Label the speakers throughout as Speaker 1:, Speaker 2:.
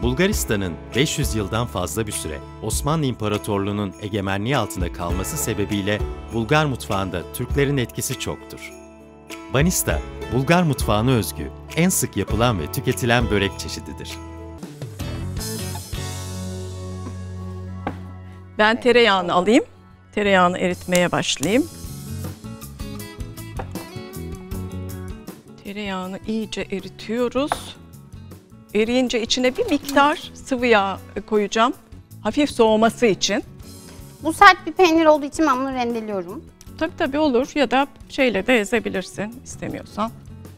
Speaker 1: Bulgaristan'ın 500 yıldan fazla bir süre Osmanlı İmparatorluğu'nun egemenliği altında kalması sebebiyle Bulgar mutfağında Türklerin etkisi çoktur. Banista, Bulgar mutfağına özgü, en sık yapılan ve tüketilen börek çeşididir.
Speaker 2: Ben tereyağını alayım. Tereyağını eritmeye başlayayım. Tereyağını iyice eritiyoruz. Eriyince içine bir miktar sıvı yağ koyacağım. Hafif soğuması için.
Speaker 3: Bu sert bir peynir olduğu için ben bunu rendeliyorum.
Speaker 2: Tabii olur ya da şeyle de ezebilirsin istemiyorsan.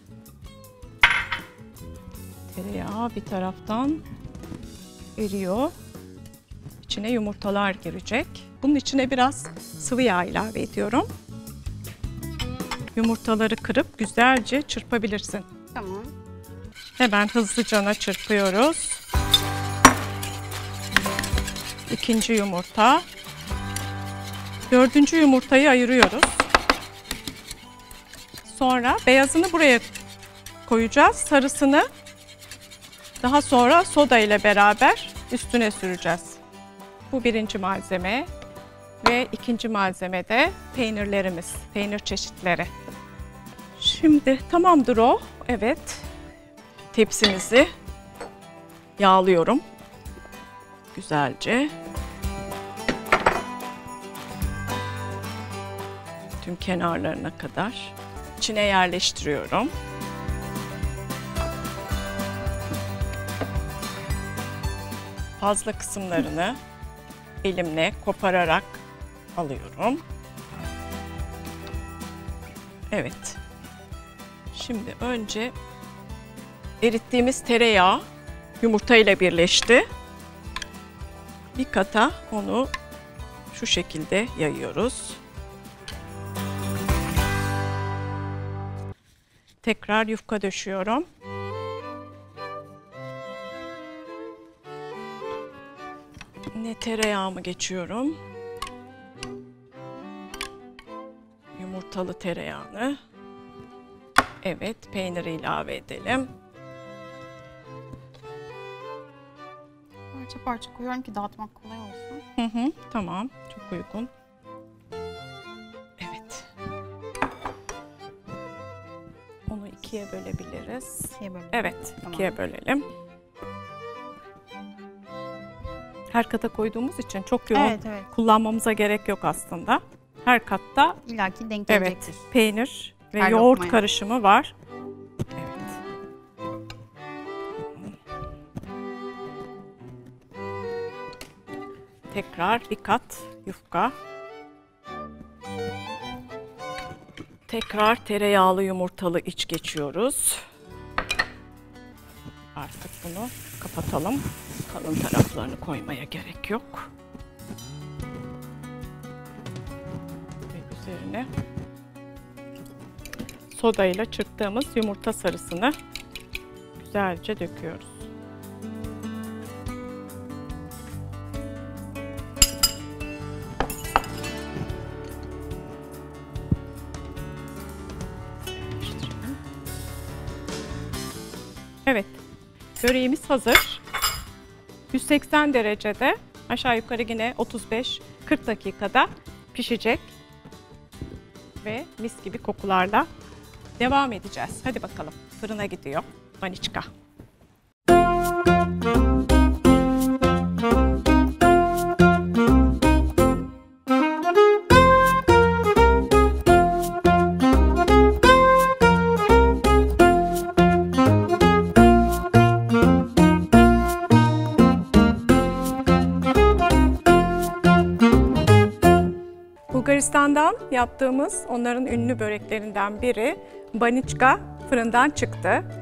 Speaker 2: Tereyağı bir taraftan eriyor. İçine yumurtalar girecek. Bunun içine biraz sıvı yağ ilave ediyorum. Yumurtaları kırıp güzelce çırpabilirsin.
Speaker 3: Tamam.
Speaker 2: Hemen hızlıca çırpıyoruz. İkinci yumurta. Dördüncü yumurtayı ayırıyoruz. Sonra beyazını buraya koyacağız. Sarısını daha sonra soda ile beraber üstüne süreceğiz. Bu birinci malzeme. Ve ikinci malzeme de peynirlerimiz, peynir çeşitleri. Şimdi tamamdır o. Evet. Tepsimizi yağlıyorum. Güzelce. Tüm kenarlarına kadar içine yerleştiriyorum. Fazla kısımlarını elimle kopararak alıyorum. Evet. Şimdi önce erittiğimiz tereyağı yumurta ile birleşti. Bir kata onu şu şekilde yayıyoruz. Tekrar yufka döşüyorum. Yine tereyağımı geçiyorum. Yumurtalı tereyağını. Evet, peyniri ilave edelim.
Speaker 3: Parça parça koyuyorum ki dağıtmak kolay olsun.
Speaker 2: Tamam, çok uygun. Evet. Onu ikiye bölebiliriz. Evet,
Speaker 3: Tamam.
Speaker 2: ikiye bölelim. Her kata koyduğumuz için çok yoğun
Speaker 3: Evet.
Speaker 2: kullanmamıza gerek yok aslında. Her katta
Speaker 3: İlla ki denk gelecektir.
Speaker 2: peynir ve
Speaker 3: Her
Speaker 2: yoğurt
Speaker 3: lokmaya.
Speaker 2: karışımı var. Evet. Tekrar bir kat yufka. Tekrar tereyağlı yumurtalı iç geçiyoruz. Artık bunu kapatalım. Kalın taraflarını koymaya gerek yok. Ve üzerine soda ile çırptığımız yumurta sarısını güzelce döküyoruz. Evet, böreğimiz hazır. 180 derecede aşağı yukarı yine 35-40 dakikada pişecek ve mis gibi kokularla devam edeceğiz. Hadi bakalım, fırına gidiyor Vaniçka. Bulgaristan'dan yaptığımız onların ünlü böreklerinden biri Vaniçka fırından çıktı.